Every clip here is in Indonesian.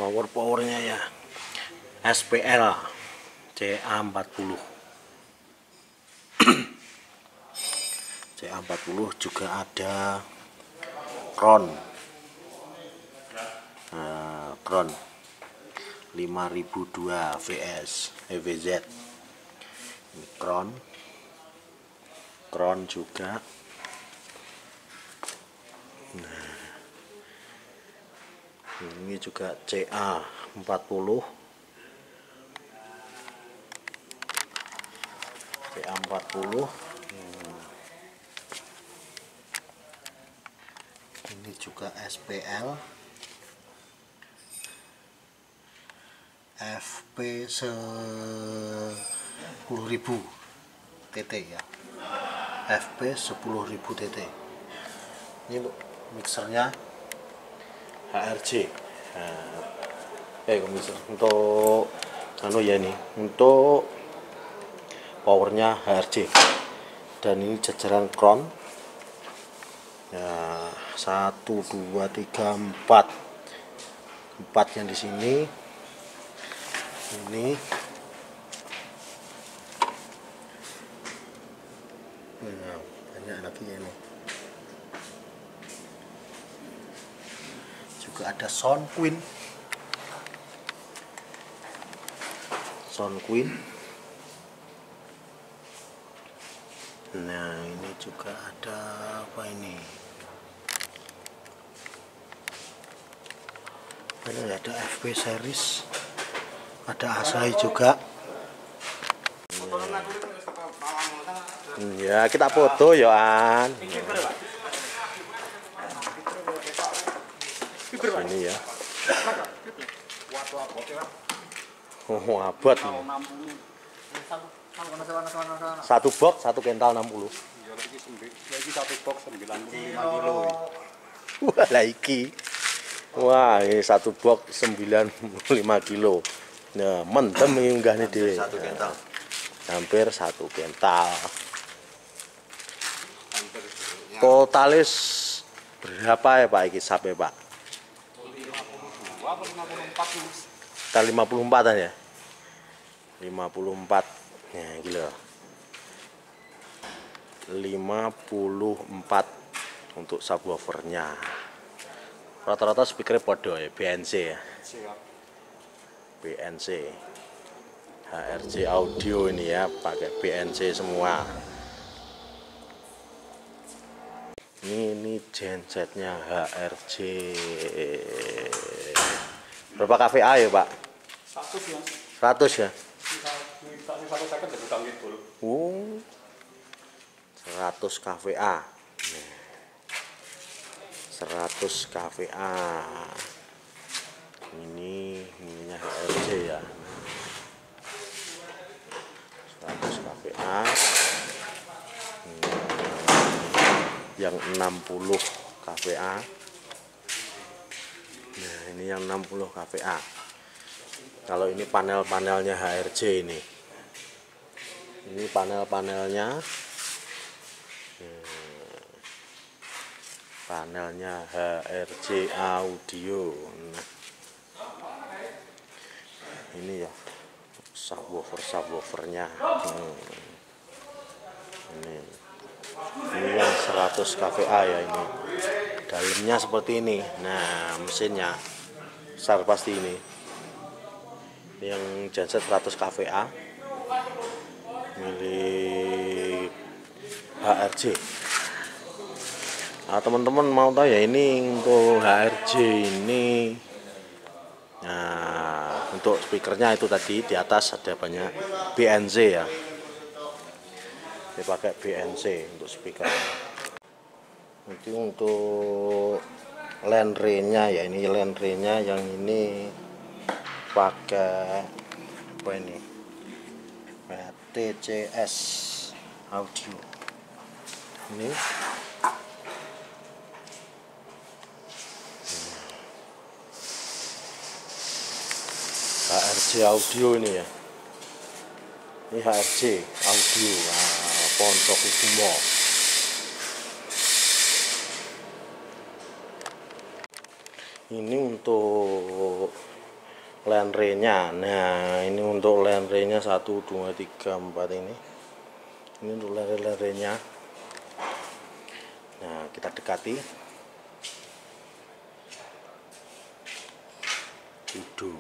powernya ya SPL CA40. CA40 juga ada Crown, Crown 5002 VS EVZ. Ini Crown juga. Nah, ini juga CA40. Ini juga SPL FP 10.000 TT ya, FP 10.000 TT. Ini mixernya HRC. Mixer untuk ya, ini untuk powernya HRC. Dan ini jajaran Crown ya, 1 2 3 4 yang di sini. Ini banyak lagi ini. Juga ada Sound Queen. Nah, ini juga ada apa ini? Ini ada FP series, ada Asahi juga. Ya, kita foto ya, An. Ini ya. Oh, abot. Satu box 1 kental 60. Lagi satu box 95 kilo. Wah, lagi. Wah, ini satu box 95 kilo. Nah, mendem ini enggak nih deh. Hampir 1 kental. Totalis berapa ya Pak iki sampai Pak? 54 54-an ya? 54. Nah, gila. 54 untuk subwoofernya. Rata-rata speakernya podo ya, BNC ya. BNC. HRC audio ini ya, pakai BNC semua. Ini gensetnya HRC. Berapa kVA ya Pak? 100 ya. 100 ya? 100 kVA. 100 kVA. Ininya HRC ya. 100 kVA. Yang 60 kVA. Nah, ini yang 60 kVA. Kalau ini panel-panelnya HRC ini. Ini panel-panelnya. Panelnya HRC audio. Nah, ini ya subwoofernya. Ini yang 100 kVA ya ini. Dalamnya seperti ini. Nah, mesinnya besar pasti ini. Ini yang genset 100 kVA milik HRC. Nah, teman-teman mau tahu ya, ini untuk HRC ini. Nah, untuk speakernya itu tadi di atas ada banyak BNC ya. Dipakai BNC untuk speaker. Nanti untuk landry-nya ya, ini landry-nya yang ini pakai apa ini? TCS audio. Ini HRC audio ini ya. Ini HRC audio. Ponsok Kumo. Ini untuk lenrenya. Nah, ini untuk lenrenya 1 2 3 4 ini. Ini untuk lenrenya. Nah, kita dekati. Tuduh.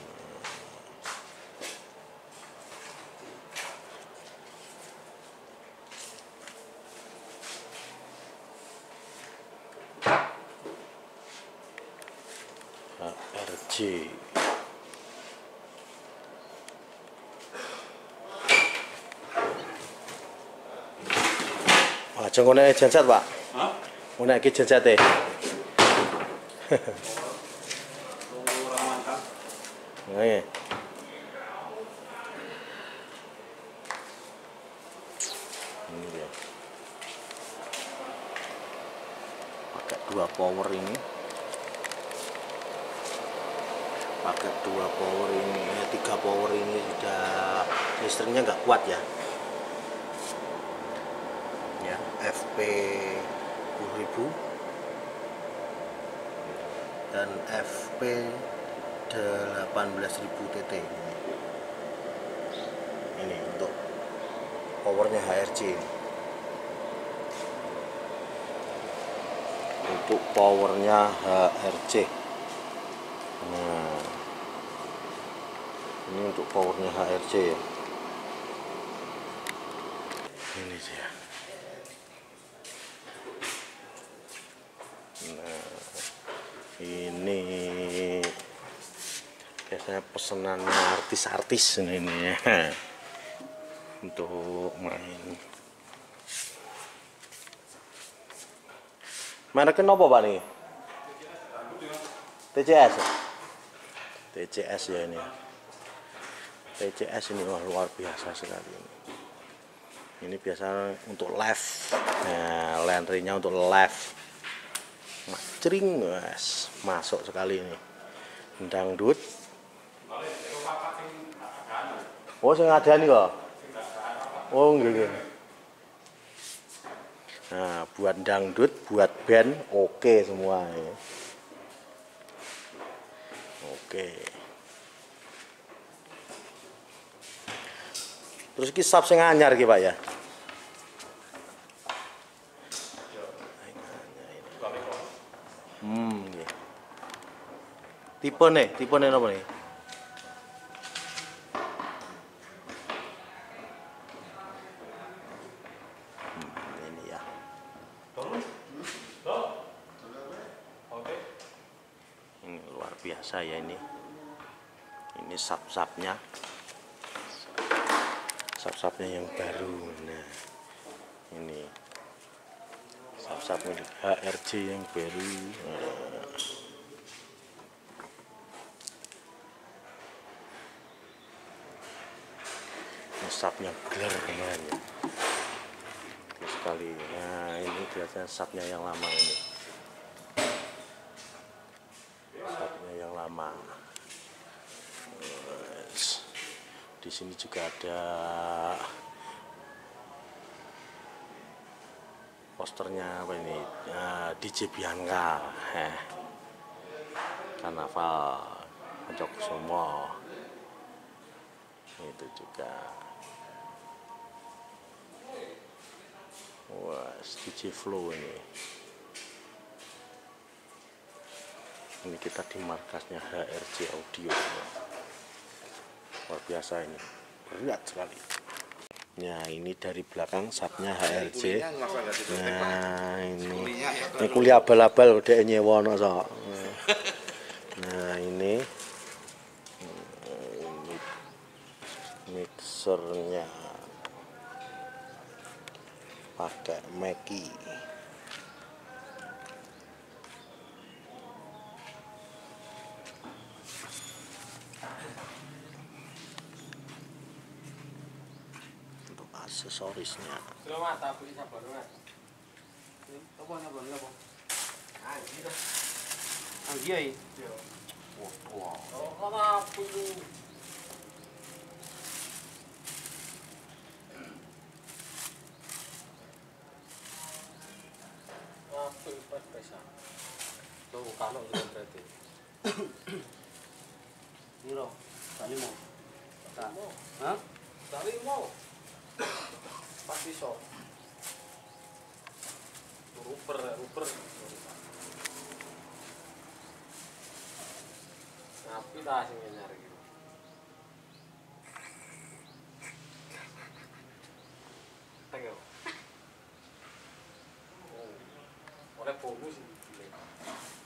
HRC. Wah, jengkone genset, Pak. Hah? Ngono iki gensete. Tunggu orang mantap. Nah, ini dia. Pakai 2 power ini. Pakai 2 power ini, 3 power ini sudah listriknya nggak kuat ya. Ya, FP 10.000 dan FP 18.000 TT. Ini untuk powernya HRC. Untuk powernya HRC. Nah, ini untuk powernya HRC ya. Ini dia. Nah, ini biasanya pesenannya artis-artis ini ya, untuk main. Mereknya apa Pak nih? TCS. TCS ya ini. TCS ini wah, luar biasa sekali ini. Ini biasa untuk live. Nah, lenrinya untuk live. Macring, guys. Masuk sekali ini. Dangdut. Oh, sing ngadani kok. Oh, nggih. Nah, buat dangdut, buat band, oke semua ya. Oke. Terus iki sub sing anyar iki, Pak ya. Nggih. Tipene napa nih? Ini ya. Ini luar biasa ya ini. Ini sub-subnya. Sub-subnya yang baru. Nah, ini sub-subnya HRC yang baru. Nah. Ini subnya gler kemarin ya. Terus sekali. Nah, ini biasanya subnya yang lama ini. Subnya yang lama. Di sini juga ada posternya apa ini? DJ Bianca, Karnaval, Pojok Sumo. Itu juga. Wah, DJ Flow ini. Ini kita di markasnya HRC Audio. Luar biasa ini, berat sekali. Nah, ini dari belakang subnya HRC. Nah, ini kuliah abal-abal udah nyewa no, so. Nah, ini mixernya pakai Mackie. Aksesorisnya. Piro? Tani mau. Tak. Hah? Dari mau. Pas iso. Ruper. Ngapi dah sing nyari gitu. Tengok. Oh. Oleh bonus sih.